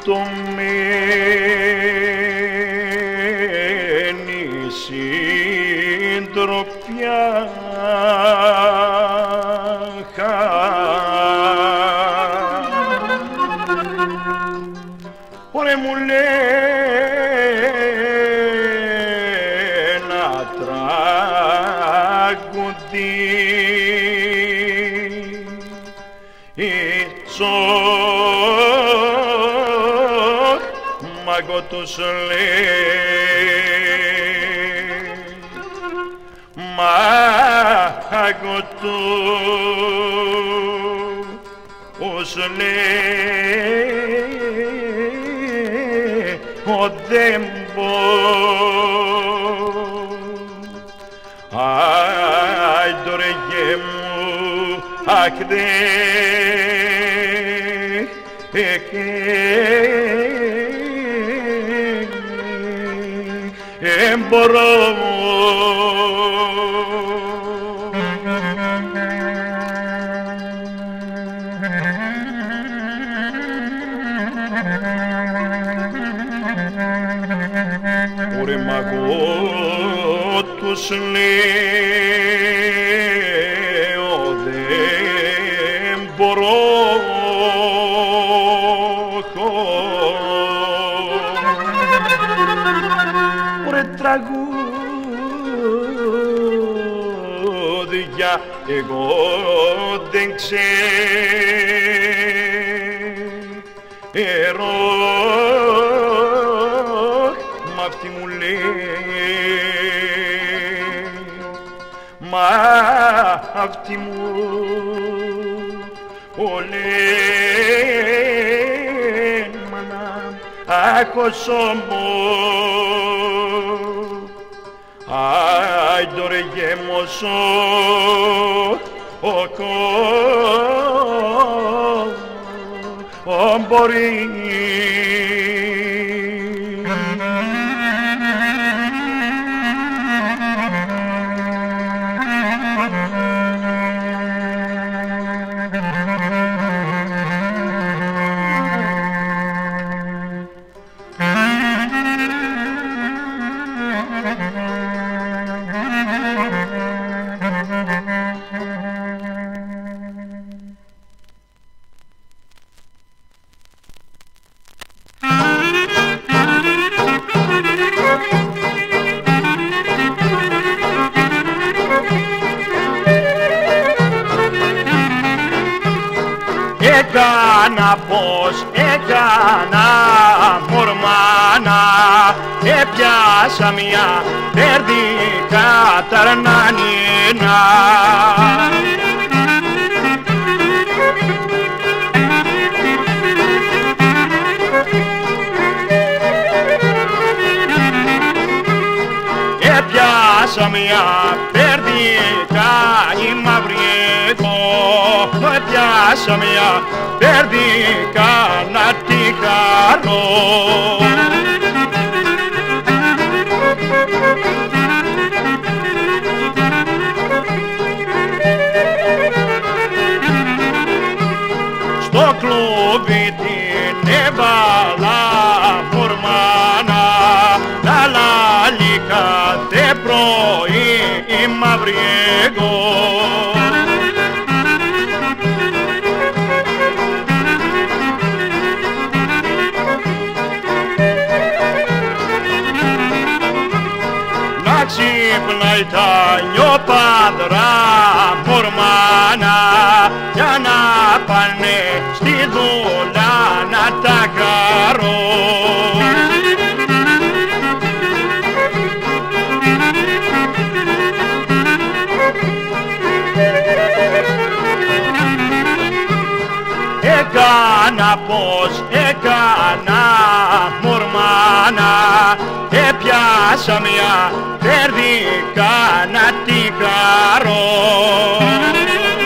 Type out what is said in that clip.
σκοτωμένη συντροφιά. Ωρε μου λέει να τραγουδί μάγκο τους λέει, μάγκο τους λέει, ο δεν άι τώρα γε μου αχ δεν μπορώ. Ωρε μαγώ τους λέω δεν μπορώ. Ωρε τραγούδια εγώ δεν ξέρω, μ' αυτή μου λέει, μ' αυτή μου λέει, μάνα άκουσω μου, άι τώρα γέμωσω ο μπορεί. Έκανα πως έκανα μορμάνα, έπιασα μια περδικά ταρνανίνα. Έπιασα μια περδικά η μαυριέτο, έπιασα μια περδικά να τη χαρώ. Στο κλουβί την έβαλα μορμάνα, τα λάλη κάθε πρωί η μαύρη εγώ. Να ξύπνάει τα νιωπάδρα μορμάνα, για να πάνε στη δουλειά να τα χαρώ. Έκανα πως έκανα μορμάνα, έπιασα μια περδικά να τη χαρώ.